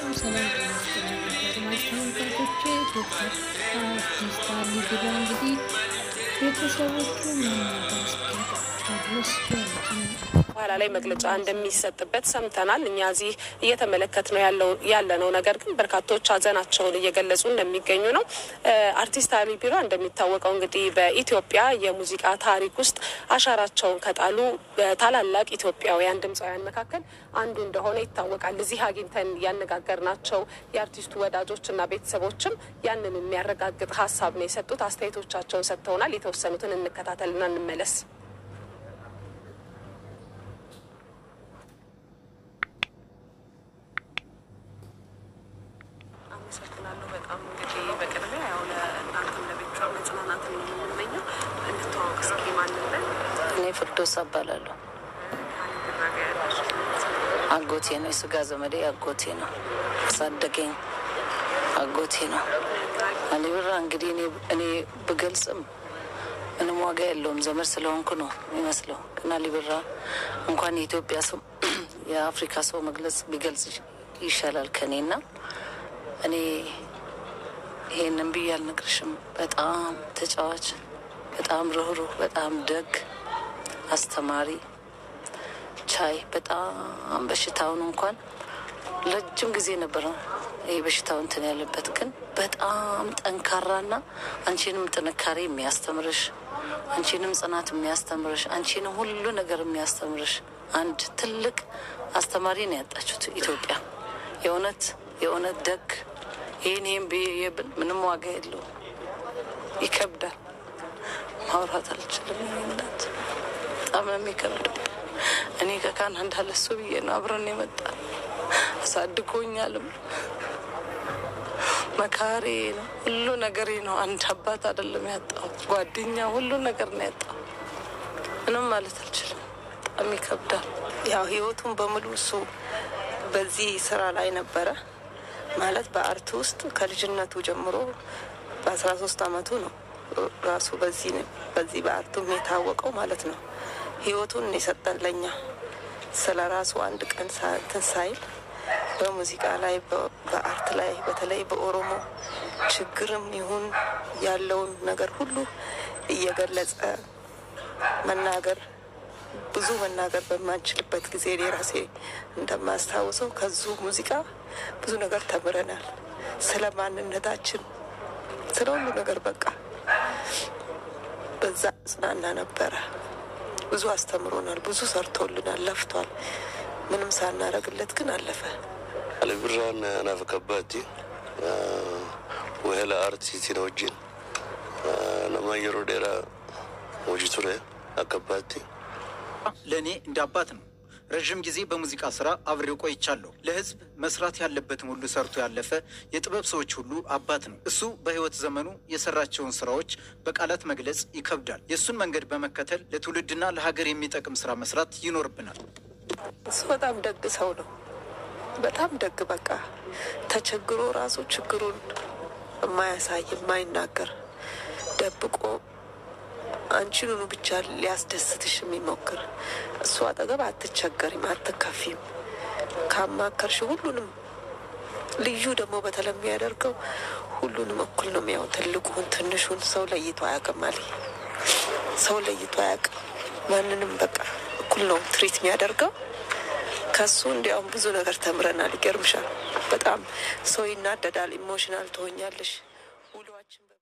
ሰላም ተመልካቾቼ ዶክተር አርቲስት አሊ ቢራ እንግዲህ ቤተሰቦቹ መናገር ድረስ በኋላ ላይ መግለጫ እንደሚሰጥበት ሰምተናል። እኛ እዚህ እየተመለከትነው ያለነው ነገር ግን በርካቶች ሀዘናቸውን እየገለጹ እንደሚገኙ ነው። አርቲስት አሊ ቢራ እንደሚታወቀው እንግዲህ በኢትዮጵያ የሙዚቃ ታሪክ ውስጥ አሻራቸውን ከጣሉ ታላላቅ ኢትዮጵያውያን ድምፃውያን መካከል አንዱ እንደሆነ ይታወቃል። እዚህ አግኝተን ያነጋገርናቸው የአርቲስቱ ወዳጆችና ቤተሰቦችም ያንን የሚያረጋግጥ ሀሳብ ነው የሰጡት። አስተያየቶቻቸውን ሰጥተውናል። የተወሰኑትን እንከታተልና እንመለስ። አመሰግናለሁ በጣም እንግዲህ በቅድሚያ ያው ለእናንተም ለቤተሰብ መጽናናትን ነው የምንመኘው። እንድትዋወቅ እስኪ ማንን ነን? እኔ ፍርዶስ እባላለሁ። አጎቴ ነው፣ የስጋ ዘመዴ አጎቴ ነው፣ አሳደገኝ አጎቴ ነው። አሊ ቢራ እንግዲህ እኔ ብገልጽም ምንም ዋጋ የለውም፣ ዘመድ ስለሆንኩ ነው የሚመስለው። ግን አሊ ቢራ እንኳን የኢትዮጵያ ሰው የአፍሪካ ሰው መግለጽ ቢገልጽ ይሻላል ከኔና እኔ ይሄንን ብዬ አልነግርሽም። በጣም ተጫዋች፣ በጣም ርህሩህ፣ በጣም ደግ፣ አስተማሪ፣ ቻይ፣ በጣም በሽታውን እንኳን ረጅም ጊዜ ነበረ ይሄ በሽታው እንትን ያለበት፣ ግን በጣም ጠንካራና አንቺንም ጥንካሬ የሚያስተምርሽ፣ አንቺንም ጽናት የሚያስተምርሽ፣ አንቺንም ሁሉ ነገር የሚያስተምርሽ አንድ ትልቅ አስተማሪ ነው ያጣችሁት ኢትዮጵያ። የእውነት ደግ ይህን ብዬብል ምንም ዋጋ የለው። ይከብዳል፣ ማውራት አልችልም። ይናት በጣም ነው የሚከብደው። እኔ ከካናዳ ለሱ ብዬ ነው አብረን የመጣ አሳድጎኛልም፣ መካሪ ነው፣ ሁሉ ነገሬ ነው። አንድ አባት አይደለም ያጣው፣ ጓደኛ፣ ሁሉ ነገር ነው ያጣው። ምንም ማለት አልችልም። በጣም ይከብዳል። ያው ህይወቱን በሙሉ እሱ በዚህ ስራ ላይ ነበረ ማለት በአርት ውስጥ ከልጅነቱ ጀምሮ በ13 አመቱ ነው ራሱ በዚህ በአርቱም የታወቀው ማለት ነው። ህይወቱን የሰጠን ለኛ ስለ ራሱ አንድ ቀን እንትን ሳይል በሙዚቃ ላይ በአርት ላይ በተለይ በኦሮሞ ችግርም ይሁን ያለውን ነገር ሁሉ እየገለጸ ብዙ መናገር በማንችልበት ጊዜ እኔ ራሴ እንደማስታውሰው ከዙ ሙዚቃ ብዙ ነገር ተምረናል። ስለ ማንነታችን፣ ስለ ሁሉ ነገር በቃ በዛ ጽናና ነበረ። ብዙ አስተምሮናል፣ ብዙ ሰርቶልናል፣ ለፍቷል። ምንም ሳናረግለት ግን አለፈ። አሊ ቢራን ናፍቀባቲ ወሄላ አርቲስት ነውጂን ለማየሮ ዴራ ወጅቱሬ አከባቲ ለእኔ እንደ አባት ነው። ረዥም ጊዜ በሙዚቃ ስራ አብሬው ቆይቻለሁ። ለህዝብ መስራት ያለበትን ሁሉ ሰርቶ ያለፈ የጥበብ ሰዎች ሁሉ አባት ነው። እሱ በህይወት ዘመኑ የሰራቸውን ስራዎች በቃላት መግለጽ ይከብዳል። የእሱን መንገድ በመከተል ለትውልድና ለሀገር የሚጠቅም ስራ መስራት ይኖርብናል። እሱ በጣም ደግ ሰው ነው። በጣም ደግ፣ በቃ ተቸግሮ ራሱ ችግሩን የማያሳይ የማይናገር፣ ደብቆ አንቺኑኑ ብቻ ሊያስደስትሽ የሚሞክር። እሱ አጠገብ አትቸገሪም፣ አትከፊም። ካማከርሽ ሁሉንም ልዩ ደግሞ በተለይ የሚያደርገው ሁሉንም እኩል ነው የሚያው። ትልቁን ትንሹን ሰው ለይቶ አያውቅም። ሰው ለይቶ አያውቅም። ማንንም በቃ እኩል ነው ትሪት የሚያደርገው። ከሱ እንዲያውም ብዙ ነገር ተምረናል። ይገርምሻል። በጣም ሰው ይናደዳል፣ ኢሞሽናል ትሆኛለሽ። ውሏችን